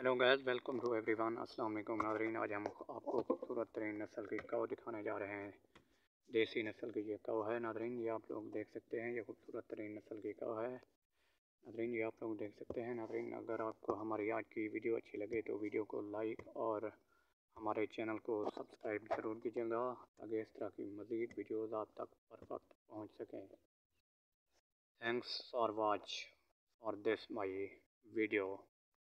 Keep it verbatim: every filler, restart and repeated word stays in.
Hello guys, welcome to everyone. अस्सलाम वालेकुम नाज़रीन। आज हम आपको खूबसूरत तरीन नस्ल की कौ दिखाने जा रहे हैं। देसी नस्ल की ये कौ है नाज़रीन, ये आप लोग देख सकते हैं। ये खूबसूरत तरीन नस्ल की कौ है नाज़रीन, ये आप लोग देख सकते हैं। नाज़रीन, अगर आपको हमारी आज की वीडियो अच्छी लगे तो वीडियो को लाइक और हमारे चैनल को सब्सक्राइब ज़रूर कीजिएगा, ताकि इस तरह की मज़ीद वीडियोज़ आप तक पर वक्त पहुँच सकें। Thanks for watch for this my video.